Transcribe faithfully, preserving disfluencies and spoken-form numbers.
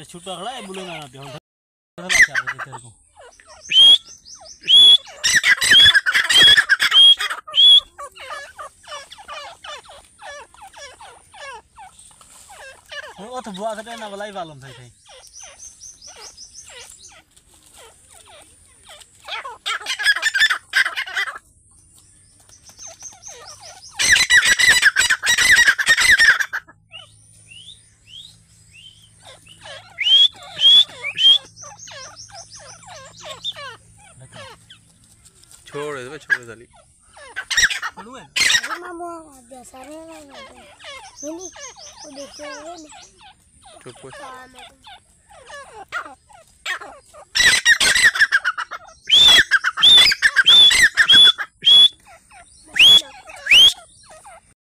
छुट्टा खड़ा है बोले ना पे हम क्या करते तेरे को ओ तो बुआ से ना बलाई वालम थे थे छोड़ दे छोड़ दे बोलू है मामा जैसा रे नहीं वो देखो चुप